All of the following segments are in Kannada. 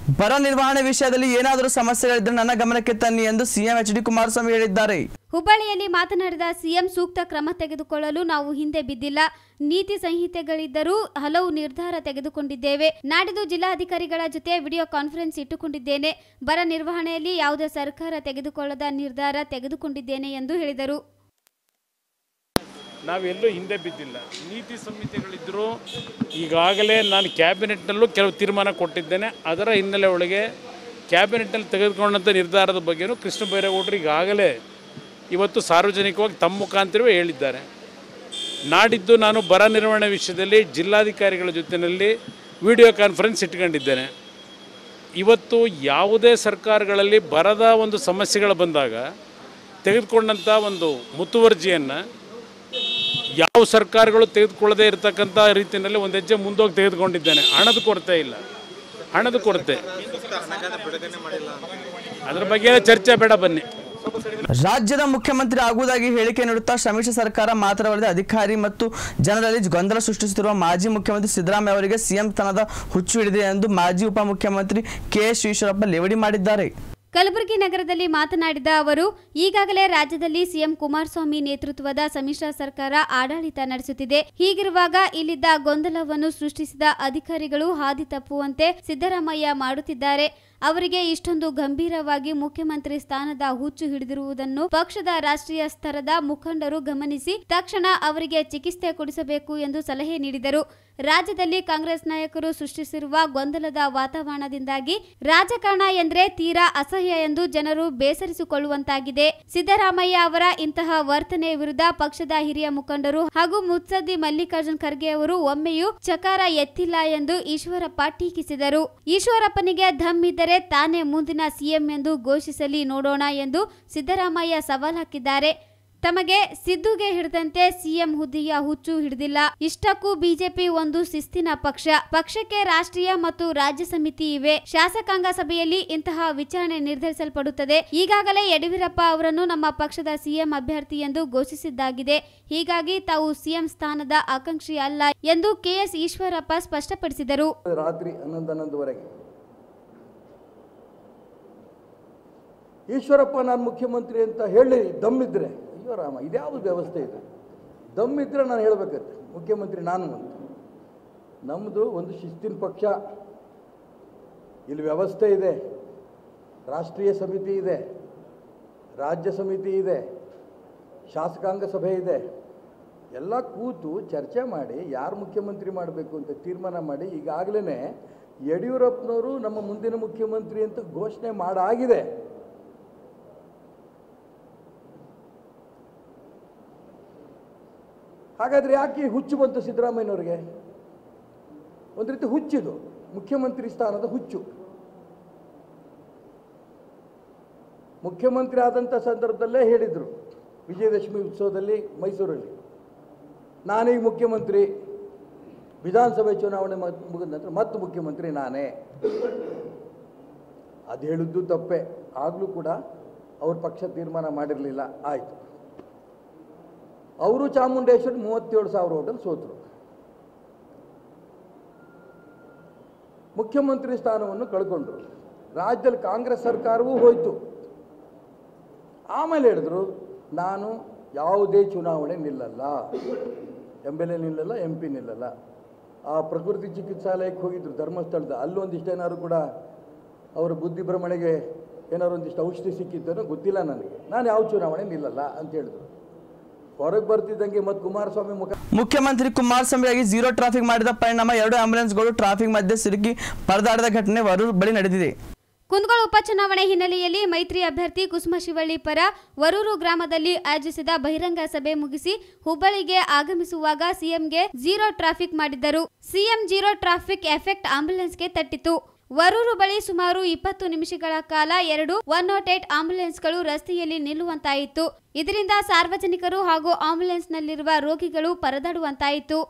ಬರ ನಿರ್ವಹಣೆ ವಿಷಯದಲ್ಲಿ ಏನಾದರೂ ಸಮಸ್ಯೆಗಳಿದ್ದರೆ ನನ್ನ ಗಮನಕ್ಕೆ ತನ್ನಿ ಎಂದು ಸಿಎಂ ಎಚ್ ಡಿ ಕುಮಾರಸ್ವಾಮಿ ಹೇಳಿದ್ದಾರೆ. ಹುಬ್ಬಳ್ಳಿಯಲ್ಲಿ ಮಾತನಾಡಿದ ಸಿಎಂ, ಸೂಕ್ತ ಕ್ರಮ ತೆಗೆದುಕೊಳ್ಳಲು ನಾವು ಹಿಂದೆ ಬಿದ್ದಿಲ್ಲ. ನೀತಿ ಸಂಹಿತೆಗಳಿದ್ದರೂ ಹಲವು ನಿರ್ಧಾರ ತೆಗೆದುಕೊಂಡಿದ್ದೇವೆ. ನಾಡಿದ್ದು ಜಿಲ್ಲಾಧಿಕಾರಿಗಳ ಜೊತೆ ವಿಡಿಯೋ ಕಾನ್ಫರೆನ್ಸ್ ಇಟ್ಟುಕೊಂಡಿದ್ದೇನೆ. ಬರ ನಿರ್ವಹಣೆಯಲ್ಲಿ ಯಾವುದೇ ಸರ್ಕಾರ ತೆಗೆದುಕೊಳ್ಳದ ನಿರ್ಧಾರ ತೆಗೆದುಕೊಂಡಿದ್ದೇನೆ ಎಂದು ಹೇಳಿದರು. ನಾವೆಲ್ಲೂ ಹಿಂದೆ ಬಿದ್ದಿಲ್ಲ. ನೀತಿ ಸಂಹಿತೆಗಳಿದ್ದರೂ ಈಗಾಗಲೇ ನಾನು ಕ್ಯಾಬಿನೆಟ್ನಲ್ಲೂ ಕೆಲವು ತೀರ್ಮಾನ ಕೊಟ್ಟಿದ್ದೇನೆ. ಅದರ ಹಿನ್ನೆಲೆ ಒಳಗೆ ಕ್ಯಾಬಿನೆಟ್ನಲ್ಲಿ ತೆಗೆದುಕೊಂಡಂಥ ನಿರ್ಧಾರದ ಬಗ್ಗೆಯೂ ಕೃಷ್ಣ ಬೈರೇಗೌಡರು ಈಗಾಗಲೇ ಇವತ್ತು ಸಾರ್ವಜನಿಕವಾಗಿ ತಮ್ಮ ಮುಖಾಂತರವೇ ಹೇಳಿದ್ದಾರೆ. ನಾಡಿದ್ದು ನಾನು ಬರ ನಿರ್ವಹಣೆ ವಿಷಯದಲ್ಲಿ ಜಿಲ್ಲಾಧಿಕಾರಿಗಳ ಜೊತೆಯಲ್ಲಿ ವಿಡಿಯೋ ಕಾನ್ಫರೆನ್ಸ್ ಇಟ್ಕೊಂಡಿದ್ದೇನೆ. ಇವತ್ತು ಯಾವುದೇ ಸರ್ಕಾರಗಳಲ್ಲಿ ಬರದ ಒಂದು ಸಮಸ್ಯೆಗಳು ಬಂದಾಗ ತೆಗೆದುಕೊಂಡಂಥ ಒಂದು ಮುತುವರ್ಜಿಯನ್ನು ಯಾವ ಸರ್ಕಾರಗಳು ತೆಗೆದುಕೊಳ್ಳದೇ ಇರತಕ್ಕಂಥ ರೀತಿಯಲ್ಲಿ ಒಂದು ಹೆಜ್ಜೆ ಮುಂದೋಗಿ ತೆಗೆದುಕೊಂಡಿದ್ದೇನೆ. ಹಣದ ಕೊರತೆ ಇಲ್ಲ, ಹಣದ ಕೊರತೆ, ಅದರ ಬಗ್ಗೆ ಚರ್ಚೆ ಬೇಡ, ಬನ್ನಿ. ರಾಜ್ಯದ ಮುಖ್ಯಮಂತ್ರಿ ಆಗುವುದಾಗಿ ಹೇಳಿಕೆ ನೀಡುತ್ತಾ ಸಮ್ಮಿಶ್ರ ಸರ್ಕಾರ ಮಾತ್ರವಲ್ಲದೆ ಅಧಿಕಾರಿ ಮತ್ತು ಜನರಲ್ಲಿ ಗೊಂದಲ ಸೃಷ್ಟಿಸುತ್ತಿರುವ ಮಾಜಿ ಮುಖ್ಯಮಂತ್ರಿ ಸಿದ್ದರಾಮಯ್ಯ ಅವರಿಗೆ ಸಿಎಂ ತನದ ಹುಚ್ಚು ಹಿಡಿದಿದೆ ಎಂದು ಮಾಜಿ ಉಪಮುಖ್ಯಮಂತ್ರಿ ಕೆಎಸ್ ಈಶ್ವರಪ್ಪ ಲೇವಡಿ ಮಾಡಿದ್ದಾರೆ. ಕಲಬುರಗಿ ನಗರದಲ್ಲಿ ಮಾತನಾಡಿದ ಅವರು, ಈಗಾಗಲೇ ರಾಜ್ಯದಲ್ಲಿ ಸಿಎಂ ಕುಮಾರಸ್ವಾಮಿ ನೇತೃತ್ವದ ಸಮ್ಮಿಶ್ರ ಸರ್ಕಾರ ಆಡಳಿತ ನಡೆಸುತ್ತಿದೆ. ಹೀಗಿರುವಾಗ ಇಲ್ಲಿದ್ದ ಗೊಂದಲವನ್ನು ಸೃಷ್ಟಿಸಿದ ಅಧಿಕಾರಿಗಳು ಹಾದಿ ತಪ್ಪುವಂತೆ ಸಿದ್ದರಾಮಯ್ಯ ಮಾಡುತ್ತಿದ್ದಾರೆ. ಅವರಿಗೆ ಇಷ್ಟೊಂದು ಗಂಭೀರವಾಗಿ ಮುಖ್ಯಮಂತ್ರಿ ಸ್ಥಾನದ ಹುಚ್ಚು ಹಿಡಿದಿರುವುದನ್ನು ಪಕ್ಷದ ರಾಷ್ಟ್ರೀಯ ಸ್ತರದ ಮುಖಂಡರು ಗಮನಿಸಿ ತಕ್ಷಣ ಅವರಿಗೆ ಚಿಕಿತ್ಸೆ ಕೊಡಿಸಬೇಕು ಎಂದು ಸಲಹೆ ನೀಡಿದರು. ರಾಜ್ಯದಲ್ಲಿ ಕಾಂಗ್ರೆಸ್ ನಾಯಕರು ಸೃಷ್ಟಿಸಿರುವ ಗೊಂದಲದ ವಾತಾವರಣದಿಂದಾಗಿ ರಾಜಕಾರಣ ಎಂದರೆ ತೀರಾ ಅಸಹ್ಯ ಎಂದು ಜನರು ಬೇಸರಿಸಿಕೊಳ್ಳುವಂತಾಗಿದೆ. ಸಿದ್ದರಾಮಯ್ಯ ಅವರ ಇಂತಹ ವರ್ತನೆ ವಿರುದ್ಧ ಪಕ್ಷದ ಹಿರಿಯ ಮುಖಂಡರು ಹಾಗೂ ಮುತ್ಸದ್ದಿ ಮಲ್ಲಿಕಾರ್ಜುನ್ ಖರ್ಗೆ ಅವರು ಒಮ್ಮೆಯೂ ಚಕಾರ ಎತ್ತಿಲ್ಲ ಎಂದು ಈಶ್ವರಪ್ಪ ಟೀಕಿಸಿದರು. ಈಶ್ವರಪ್ಪನಿಗೆ ದಮ್ ಇದ್ದರೆ ತಾನೇ ಮುಂದಿನ ಸಿಎಂ ಎಂದು ಘೋಷಿಸಲಿ ನೋಡೋಣ ಎಂದು ಸಿದ್ದರಾಮಯ್ಯ ಸವಾಲ್ ಹಾಕಿದ್ದಾರೆ. ತಮಗೆ ಸಿದ್ದುಗೆ ಹಿಡಿದಂತೆ ಸಿಎಂ ಹುದ್ದೆಯ ಹುಚ್ಚು ಹಿಡಿದಿಲ್ಲ. ಇಷ್ಟಕ್ಕೂ ಬಿಜೆಪಿ ಒಂದು ಶಿಸ್ತಿನ ಪಕ್ಷ. ಪಕ್ಷಕ್ಕೆ ರಾಷ್ಟ್ರೀಯ ಮತ್ತು ರಾಜ್ಯ ಸಮಿತಿ ಇವೆ. ಶಾಸಕಾಂಗ ಸಭೆಯಲ್ಲಿ ಇಂತಹ ವಿಚಾರಣೆ ನಿರ್ಧರಿಸಲ್ಪಡುತ್ತದೆ. ಈಗಾಗಲೇ ಯಡಿಯೂರಪ್ಪ ಅವರನ್ನು ನಮ್ಮ ಪಕ್ಷದ ಸಿಎಂ ಅಭ್ಯರ್ಥಿ ಎಂದು ಘೋಷಿಸಿದ್ದಾಗಿದೆ. ಹೀಗಾಗಿ ತಾವು ಸಿಎಂ ಸ್ಥಾನದ ಆಕಾಂಕ್ಷಿ ಅಲ್ಲ ಎಂದು ಕೆಎಸ್ ಈಶ್ವರಪ್ಪ ಸ್ಪಷ್ಟಪಡಿಸಿದರು. ರಾತ್ರಿ 11:11ವರೆಗೆ ಈಶ್ವರಪ್ಪ ನಾನು ಮುಖ್ಯಮಂತ್ರಿ ಅಂತ ಹೇಳಿ ದಮ್ಮಿದ್ರೆ, ಅಯ್ಯೋ ರಾಮ, ಇದ್ಯಾವುದು ವ್ಯವಸ್ಥೆ ಇದೆ? ದಮ್ಮಿದ್ರೆ ನಾನು ಹೇಳಬೇಕತ್ತೆ ಮುಖ್ಯಮಂತ್ರಿ ನಾನು ಅಂತ. ನಮ್ಮದು ಒಂದು ಶಿಸ್ತಿನ ಪಕ್ಷ. ಇಲ್ಲಿ ವ್ಯವಸ್ಥೆ ಇದೆ, ರಾಷ್ಟ್ರೀಯ ಸಮಿತಿ ಇದೆ, ರಾಜ್ಯ ಸಮಿತಿ ಇದೆ, ಶಾಸಕಾಂಗ ಸಭೆ ಇದೆ. ಎಲ್ಲ ಕೂತು ಚರ್ಚೆ ಮಾಡಿ ಯಾರು ಮುಖ್ಯಮಂತ್ರಿ ಮಾಡಬೇಕು ಅಂತ ತೀರ್ಮಾನ ಮಾಡಿ ಈಗಾಗಲೇ ಯಡಿಯೂರಪ್ಪನವರು ನಮ್ಮ ಮುಂದಿನ ಮುಖ್ಯಮಂತ್ರಿ ಅಂತ ಘೋಷಣೆ ಮಾಡಾಗಿದೆ. ಹಾಗಾದರೆ ಯಾಕೆ ಹುಚ್ಚು ಬಂತು ಸಿದ್ದರಾಮಯ್ಯನವ್ರಿಗೆ? ಒಂದು ರೀತಿ ಹುಚ್ಚಿದು, ಮುಖ್ಯಮಂತ್ರಿ ಸ್ಥಾನದ ಹುಚ್ಚು. ಮುಖ್ಯಮಂತ್ರಿ ಆದಂಥ ಸಂದರ್ಭದಲ್ಲೇ ಹೇಳಿದರು ವಿಜಯದಶಮಿ ಉತ್ಸವದಲ್ಲಿ ಮೈಸೂರಲ್ಲಿ, ನಾನೀಗ ಮುಖ್ಯಮಂತ್ರಿ, ವಿಧಾನಸಭೆ ಚುನಾವಣೆ ಮುಗಿದ ನಂತರ ಮತ್ತೆ ಮುಖ್ಯಮಂತ್ರಿ ನಾನೇ. ಅದು ಹೇಳಿದ್ದು ತಪ್ಪೆ. ಆಗಲೂ ಕೂಡ ಅವ್ರ ಪಕ್ಷ ತೀರ್ಮಾನ ಮಾಡಿರಲಿಲ್ಲ. ಆಯಿತು, ಅವರು ಚಾಮುಂಡೇಶ್ವರಿ 37,000 ಓಟಲ್ಲಿ ಸೋತರು. ಮುಖ್ಯಮಂತ್ರಿ ಸ್ಥಾನವನ್ನು ಕಳ್ಕೊಂಡ್ರು. ರಾಜ್ಯದಲ್ಲಿ ಕಾಂಗ್ರೆಸ್ ಸರ್ಕಾರವೂ ಹೋಯಿತು. ಆಮೇಲೆ ಹೇಳಿದ್ರು ನಾನು ಯಾವುದೇ ಚುನಾವಣೆ ನಿಲ್ಲಲ್ಲ, MLA ನಿಲ್ಲಲ್ಲ, MP ನಿಲ್ಲಲ್ಲ. ಆ ಪ್ರಕೃತಿ ಚಿಕಿತ್ಸಾಲಯಕ್ಕೆ ಹೋಗಿದ್ರು ಧರ್ಮಸ್ಥಳದ, ಅಲ್ಲೊಂದಿಷ್ಟು ಏನಾದ್ರು ಕೂಡ ಅವರ ಬುದ್ಧಿ ಭ್ರಮಣೆಗೆ ಏನಾದ್ರು ಒಂದಿಷ್ಟು ಔಷಧಿ ಸಿಕ್ಕಿತ್ತನೋ ಗೊತ್ತಿಲ್ಲ ನನಗೆ, ನಾನು ಯಾವ ಚುನಾವಣೆ ನಿಲ್ಲಲ್ಲ ಅಂತ ಹೇಳಿದ್ರು. ಹೊರಗೆ ಬರ್ತಿದ್ದಂಗೆ ಮತ್ತೆ ಕುಮಾರಸ್ವಾಮಿ ಮುಖ್ಯಮಂತ್ರಿ ಕುಮಾರಸ್ವಾಮಿಯಾಗಿ ಝೀರೋ ಟ್ರಾಫಿಕ್ ಮಾಡಿದ ಪರಿಣಾಮ 2 ಆಂಬ್ಯುಲೆನ್ಸ್ಗಳು ಟ್ರಾಫಿಕ್ ಮಧ್ಯೆ ಸಿಲುಕಿ ಪರದಾಡಿದ ಘಟನೆ ವರೂರು ಬಳಿ ನಡೆದಿದೆ. ಕುಂದಗೋಳ ಉಪಚುನಾವಣೆ ಹಿನ್ನೆಲೆಯಲ್ಲಿ ಮೈತ್ರಿ ಅಭ್ಯರ್ಥಿ ಕುಸುಮ ಶಿವಳ್ಳಿ ಪರ ವರೂರು ಗ್ರಾಮದಲ್ಲಿ ಆಯೋಜಿಸಿದ ಬಹಿರಂಗ ಸಭೆ ಮುಗಿಸಿ ಹುಬ್ಬಳ್ಳಿಗೆ ಆಗಮಿಸುವಾಗ ಸಿಎಂಗೆ ಝೀರೋ ಟ್ರಾಫಿಕ್ ಮಾಡಿದ್ದರು. ಸಿಎಂ ಝೀರೋ ಟ್ರಾಫಿಕ್ ಎಫೆಕ್ಟ್ ಆಂಬ್ಯುಲೆನ್ಸ್ಗೆ ತಟ್ಟಿತು. ವರೂರು ಬಳಿ ಸುಮಾರು 20 ನಿಮಿಷಗಳ ಕಾಲ 2 108 ಆಂಬ್ಯುಲೆನ್ಸ್ಗಳು ರಸ್ತೆಯಲ್ಲಿ ನಿಲ್ಲುವಂತಾಯಿತು. ಇದರಿಂದ ಸಾರ್ವಜನಿಕರು ಹಾಗೂ ಆಂಬ್ಯುಲೆನ್ಸ್ನಲ್ಲಿರುವ ರೋಗಿಗಳು ಪರದಾಡುವಂತಾಯಿತು.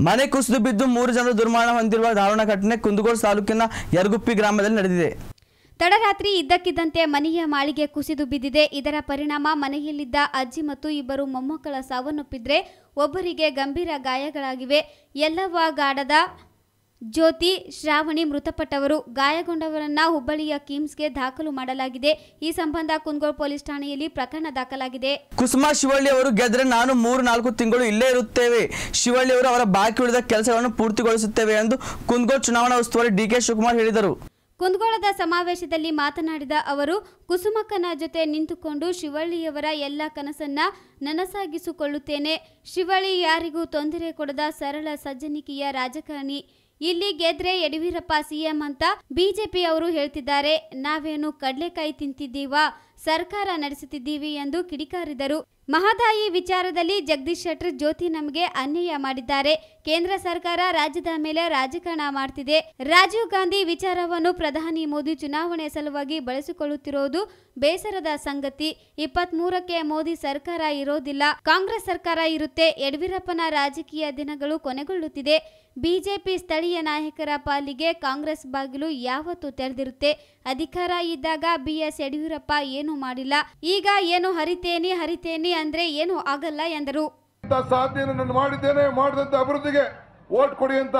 ಮನೆ ಕುಸಿದು ಬಿದ್ದು 3 ಜನರು ದುರ್ಮರಣ ಹೊಂದಿರುವ ದಾರುಣ ಘಟನೆ ಕುಂದಗೋಳ ತಾಲೂಕಿನ ಯರಗುಪ್ಪಿ ಗ್ರಾಮದಲ್ಲಿ ನಡೆದಿದೆ. ತಡರಾತ್ರಿ ಇದ್ದಕ್ಕಿದ್ದಂತೆ ಮನೆಯ ಮಾಳಿಗೆ ಕುಸಿದು ಬಿದ್ದಿದೆ. ಇದರ ಪರಿಣಾಮ ಮನೆಯಲ್ಲಿದ್ದ ಅಜ್ಜಿ ಮತ್ತು 2 ಮೊಮ್ಮಕ್ಕಳ ಸಾವನ್ನಪ್ಪಿದ್ರೆ ಒಬ್ಬರಿಗೆ ಗಂಭೀರ ಗಾಯಗಳಾಗಿವೆ. ಯಲ್ಲವ್ವಗಾಡದ ಜ್ಯೋತಿ ಶ್ರಾವಣಿ ಮೃತಪಟ್ಟವರು. ಗಾಯಗೊಂಡವರನ್ನ ಹುಬ್ಬಳ್ಳಿಯ ಕಿಮ್ಸ್ಗೆ ದಾಖಲು ಮಾಡಲಾಗಿದೆ. ಈ ಸಂಬಂಧ ಕುಂದಗೋಳ ಪೊಲೀಸ್ ಠಾಣೆಯಲ್ಲಿ ಪ್ರಕರಣ ದಾಖಲಾಗಿದೆ. ಕುಸುಮಾ ಶಿವಳ್ಳಿ ಅವರು ಗೆದ್ರೆ ನಾನು 3-4 ತಿಂಗಳು ಇಲ್ಲೇ ಇರುತ್ತೇವೆ. ಶಿವಳ್ಳಿ ಅವರು ಅವರ ಬಾಕಿ ಉಳಿದ ಕೆಲಸಗಳನ್ನು ಪೂರ್ತಿಗೊಳಿಸುತ್ತೇವೆ ಎಂದು ಕುಂದಗೋಳ ಚುನಾವಣಾ ಉಸ್ತುವಾರಿ ಡಿ.ಕೆ. ಶಿವಕುಮಾರ್ ಹೇಳಿದರು. ಕುಂದಗೋಳದ ಸಮಾವೇಶದಲ್ಲಿ ಮಾತನಾಡಿದ ಅವರು, ಕುಸುಮಕ್ಕನ ಜೊತೆ ನಿಂತುಕೊಂಡು ಶಿವಳ್ಳಿಯವರ ಎಲ್ಲ ಕನಸನ್ನ ನನಸಾಗಿಸಿಕೊಳ್ಳುತ್ತೇನೆ. ಶಿವಳ್ಳಿ ಯಾರಿಗೂ ತೊಂದರೆ ಕೊಡದ ಸರಳ ಸಜ್ಜನಿಕೆಯ ರಾಜಕಾರಣಿ. ಇಲ್ಲಿ ಗೆದ್ರೆ ಯಡಿಯೂರಪ್ಪ ಸಿಎಂ ಅಂತ ಬಿಜೆಪಿ ಅವರು ಹೇಳ್ತಿದ್ದಾರೆ. ನಾವೇನು ಕಡ್ಲೆಕಾಯಿ ತಿಂತಿದ್ದೀವಾ, ಸರ್ಕಾರ ನಡೆಸುತ್ತಿದ್ದೀವಿ ಎಂದು ಕಿಡಿಕಾರಿದರು. ಮಹದಾಯಿ ವಿಚಾರದಲ್ಲಿ ಜಗದೀಶ್ ಶೆಟ್ಟರ್ ಜ್ಯೋತಿ ನಮಗೆ ಅನ್ಯಾಯ ಮಾಡಿದ್ದಾರೆ. ಕೇಂದ್ರ ಸರ್ಕಾರ ರಾಜ್ಯದ ಮೇಲೆ ರಾಜಕಾರಣ ಮಾಡ್ತಿದೆ. ರಾಜೀವ್ ಗಾಂಧಿ ವಿಚಾರವನ್ನು ಪ್ರಧಾನಿ ಮೋದಿ ಚುನಾವಣೆ ಸಲುವಾಗಿ ಬಳಸಿಕೊಳ್ಳುತ್ತಿರುವುದು ಬೇಸರದ ಸಂಗತಿ. 23ಕ್ಕೆ ಮೋದಿ ಸರ್ಕಾರ ಇರೋದಿಲ್ಲ, ಕಾಂಗ್ರೆಸ್ ಸರ್ಕಾರ ಇರುತ್ತೆ. ಯಡಿಯೂರಪ್ಪನ ರಾಜಕೀಯ ದಿನಗಳು ಕೊನೆಗೊಳ್ಳುತ್ತಿದೆ. ಬಿಜೆಪಿ ಸ್ಥಳೀಯ ನಾಯಕರ ಪಾಲಿಗೆ ಕಾಂಗ್ರೆಸ್ ಬಾಗಿಲು ಯಾವತ್ತೂ ತೆರೆದಿರುತ್ತೆ. ಅಧಿಕಾರ ಇದ್ದಾಗ BS ಯಡಿಯೂರಪ್ಪ ಏನು ಮಾಡಿಲ್ಲ, ಈಗ ಏನು ಹರಿತೇನಿ ಅಂದ್ರೆ ಏನು ಆಗಲ್ಲ ಎಂದರು. ಸಾಧನೆಯನ್ನು ಮಾಡಿದ್ದೇನೆ, ಮಾಡಿದಂತ ಅಭಿವೃದ್ಧಿಗೆ ವೋಟ್ ಕೊಡಿ ಅಂತ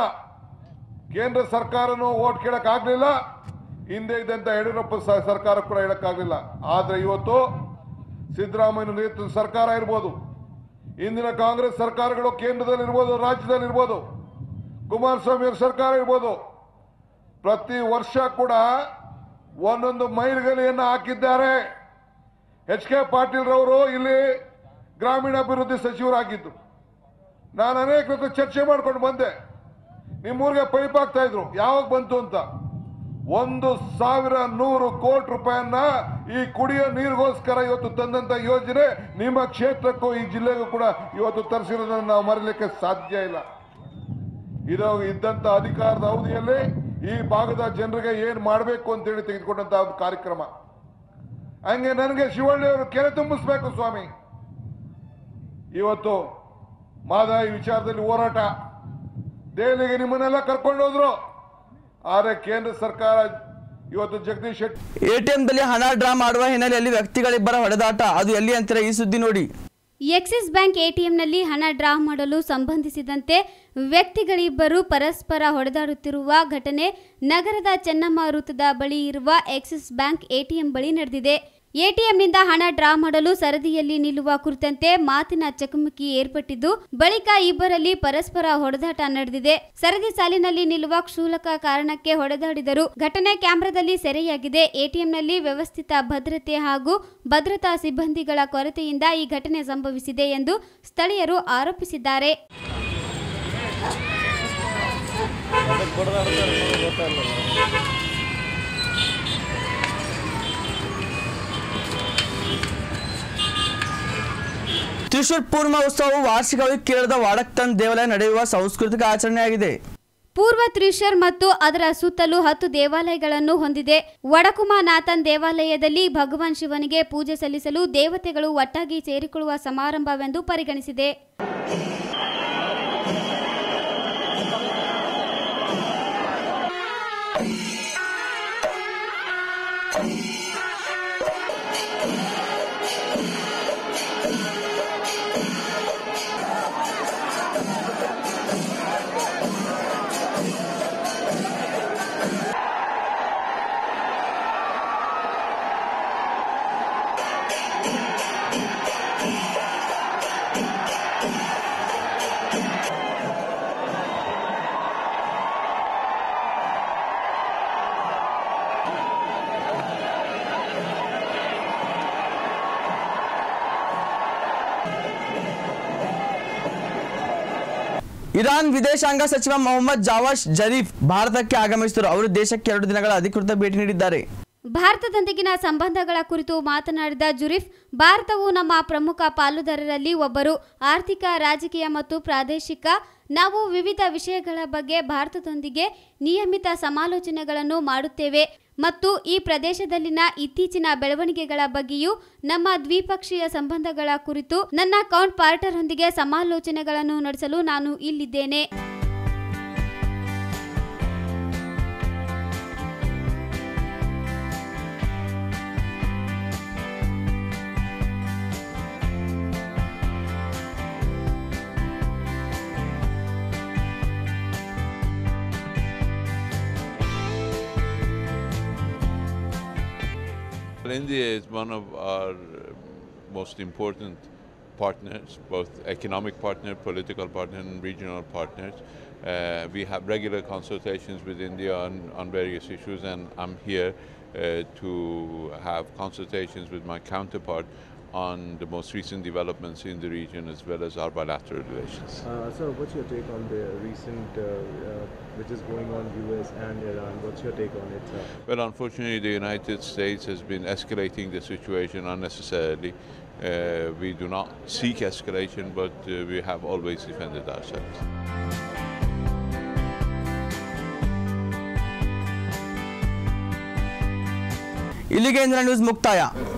ಕೇಂದ್ರ ಸರ್ಕಾರನೂ ವೋಟ್ ಕೇಳಕ್ ಆಗ್ಲಿಲ್ಲ. ಹಿಂದೆ ಇದ್ದಂತ ಯಡಿಯೂರಪ್ಪ ಸರ್ಕಾರ ಕೂಡ ಹೇಳಕ್ಕಾಗಲಿಲ್ಲ. ಆದ್ರೆ ಇವತ್ತು ಸಿದ್ದರಾಮಯ್ಯ ನೇತೃತ್ವದ ಸರ್ಕಾರ ಇರ್ಬೋದು, ಇಂದಿನ ಕಾಂಗ್ರೆಸ್ ಸರ್ಕಾರಗಳು ಕೇಂದ್ರದಲ್ಲಿ ಇರ್ಬೋದು, ರಾಜ್ಯದಲ್ಲಿ ಇರ್ಬೋದು, ಕುಮಾರಸ್ವಾಮಿ ಅವರ ಸರ್ಕಾರ ಇರ್ಬೋದು, ಪ್ರತಿ ವರ್ಷ ಕೂಡ ಒಂದೊಂದು ಮೈಲಿಗಲ್ಲಿಯನ್ನು ಹಾಕಿದ್ದಾರೆ. H.K. ಪಾಟೀಲ್ ರವರು ಇಲ್ಲಿ ಗ್ರಾಮೀಣಾಭಿವೃದ್ಧಿ ಸಚಿವರಾಗಿದ್ದು, ನಾನು ಅನೇಕ ಚರ್ಚೆ ಮಾಡ್ಕೊಂಡು ಬಂದೆ. ನಿಮ್ಮೂರಿಗೆ ಪೈಪ್ ಹಾಕ್ತಾ ಇದ್ರು, ಯಾವಾಗ ಬಂತು ಅಂತ. 1,100 ಕೋಟಿ ರೂಪಾಯಿಯನ್ನ ಈ ಕುಡಿಯೋ ನೀರಿಗೋಸ್ಕರ ಇವತ್ತು ತಂದಂತ ಯೋಜನೆ ನಿಮ್ಮ ಕ್ಷೇತ್ರಕ್ಕೂ ಈ ಜಿಲ್ಲೆಗೂ ಕೂಡ ಇವತ್ತು ತರಿಸಿರೋದನ್ನು ನಾವು ಮರೀಲಿಕ್ಕೆ ಸಾಧ್ಯ ಇಲ್ಲ. ಇದು ಇದ್ದಂತ ಅಧಿಕಾರದ ಅವಧಿಯಲ್ಲಿ ಈ ಭಾಗದ ಜನರಿಗೆ ಏನ್ ಮಾಡಬೇಕು ಅಂತೇಳಿ ತೆಗೆದುಕೊಂಡಂತ ಒಂದು ಕಾರ್ಯಕ್ರಮ. ಹಂಗೆ ನನಗೆ ಶಿವಳ್ಳಿ ಅವರು ಕೆರೆ ತುಂಬಿಸ್ಬೇಕು ಸ್ವಾಮಿ. ಇವತ್ತು ಮಹದಾಯಿ ವಿಚಾರದಲ್ಲಿ ಹೋರಾಟ, ದೆಹಲಿಗೆ ನಿಮ್ಮನ್ನೆಲ್ಲ ಕರ್ಕೊಂಡು ಹೋದ್ರು. ಆದರೆ ಕೇಂದ್ರ ಸರ್ಕಾರ ಇವತ್ತು ಜಗದೀಶ್ ಶೆಟ್ಟರ್ ಎಟಿಎಂದಲ್ಲಿ ಹಣ ಡ್ರಾ ಮಾಡುವ ಹಿನ್ನೆಲೆಯಲ್ಲಿ ವ್ಯಕ್ತಿಗಳಿಬ್ಬರ ಹೊಡೆದಾಟ, ಅದು ಎಲ್ಲಿ ಅಂತೀರಾ? ಈ ಸುದ್ದಿ ನೋಡಿ. ಎಕ್ಸಿಸ್ ಬ್ಯಾಂಕ್ ಎಟಿಎಂನಲ್ಲಿ ಹಣ ಡ್ರಾ ಮಾಡಲು ಸಂಬಂಧಿಸಿದಂತೆ ವ್ಯಕ್ತಿಗಳಿಬ್ಬರು ಪರಸ್ಪರ ಹೊಡೆದಾಡುತ್ತಿರುವ ಘಟನೆ ನಗರದ ಚೆನ್ನಮ್ಮ ವೃತ್ತದ ಬಳಿ ಇರುವ ಎಕ್ಸಿಸ್ ಬ್ಯಾಂಕ್ ಎಟಿಎಂ ಬಳಿ ನಡೆದಿದೆ. ಎಟಿಎಂನಿಂದ ಹಣ ಡ್ರಾ ಮಾಡಲು ಸರದಿಯಲ್ಲಿ ನಿಲ್ಲುವ ಕುರಿತಂತೆ ಮಾತಿನ ಚಕಮಕಿ ಏರ್ಪಟ್ಟಿದ್ದು, ಬಳಿಕ ಇಬ್ಬರಲ್ಲಿ ಪರಸ್ಪರ ಹೊಡೆದಾಟ ನಡೆದಿದೆ. ಸರದಿ ಸಾಲಿನಲ್ಲಿ ನಿಲ್ಲುವ ಕ್ಷುಲ್ಲಕ ಕಾರಣಕ್ಕೆ ಹೊಡೆದಾಡಿದರು. ಘಟನೆ ಕ್ಯಾಮೆರಾದಲ್ಲಿ ಸೆರೆಯಾಗಿದೆ. ಎಟಿಎಂನಲ್ಲಿ ವ್ಯವಸ್ಥಿತ ಭದ್ರತೆ ಹಾಗೂ ಭದ್ರತಾ ಸಿಬ್ಬಂದಿಗಳ ಕೊರತೆಯಿಂದ ಈ ಘಟನೆ ಸಂಭವಿಸಿದೆ ಎಂದು ಸ್ಥಳೀಯರು ಆರೋಪಿಸಿದ್ದಾರೆ. ತ್ರಿಶೂರ್ ಪೂರ್ಣಿಮಾ ಉತ್ಸವವು ವಾರ್ಷಿಕವಾಗಿ ಕೇರಳದ ವಾಡಕ್ತನ್ ದೇವಾಲಯ ನಡೆಯುವ ಸಾಂಸ್ಕೃತಿಕ ಆಚರಣೆಯಾಗಿದೆ. ಪೂರ್ವ ತ್ರಿಶೂರ್ ಮತ್ತು ಅದರ ಸುತ್ತಲೂ 10 ದೇವಾಲಯಗಳನ್ನು ಹೊಂದಿದೆ. ವಡಕುಮಾನಾಥನ್ ದೇವಾಲಯದಲ್ಲಿ ಭಗವಾನ್ ಶಿವನಿಗೆ ಪೂಜೆ ಸಲ್ಲಿಸಲು ದೇವತೆಗಳು ಒಟ್ಟಾಗಿ ಸೇರಿಕೊಳ್ಳುವ ಸಮಾರಂಭವೆಂದು ಪರಿಗಣಿಸಿದೆ. ಇರಾನ್ ವಿದೇಶಾಂಗ ಸಚಿವ ಮೊಹಮ್ಮದ್ ಜಾವಾದ್ ಜರೀಫ್ ಭಾರತಕ್ಕೆ ಆಗಮಿಸಿದರು. ಅವರು ದೇಶಕ್ಕೆ 2 ದಿನಗಳ ಅಧಿಕೃತ ಭೇಟಿ ನೀಡಿದ್ದಾರೆ. ಭಾರತದೊಂದಿಗಿನ ಸಂಬಂಧಗಳ ಕುರಿತು ಮಾತನಾಡಿದ ಜುರೀಫ್, ಭಾರತವು ನಮ್ಮ ಪ್ರಮುಖ ಪಾಲುದಾರರಲ್ಲಿ ಒಬ್ಬರು. ಆರ್ಥಿಕ, ರಾಜಕೀಯ ಮತ್ತು ಪ್ರಾದೇಶಿಕ ನಾವು ವಿವಿಧ ವಿಷಯಗಳ ಬಗ್ಗೆ ಭಾರತದೊಂದಿಗೆ ನಿಯಮಿತ ಸಮಾಲೋಚನೆಗಳನ್ನು ಮಾಡುತ್ತೇವೆ ಮತ್ತು ಈ ಪ್ರದೇಶದಲ್ಲಿನ ಇತ್ತೀಚಿನ ಬೆಳವಣಿಗೆಗಳ ಬಗ್ಗೆಯೂ ನಮ್ಮ ದ್ವಿಪಕ್ಷೀಯ ಸಂಬಂಧಗಳ ಕುರಿತು ನನ್ನ ಕೌಂಟ್ ಪಾರ್ಟರ್ನೊಂದಿಗೆ ಸಮಾಲೋಚನೆಗಳನ್ನು ನಡೆಸಲು ನಾನು ಇಲ್ಲಿದ್ದೇನೆ. India is one of our most important partners, both economic partner, political partner, and regional partners. We have regular consultations with India on various issues, and I'm here to have consultations with my counterpart on the most recent developments in the region as well as our bilateral relations. So what's your take on the recent, which is going on US and Iran? What's your take on it, sir? Well, unfortunately, the United States has been escalating the situation unnecessarily. We do not seek escalation, but we have always defended ourselves. ಇಲ್ಲಿಗೆ ಇಂದಿನ ನ್ಯೂಸ್ ಮುಕ್ತಾಯ.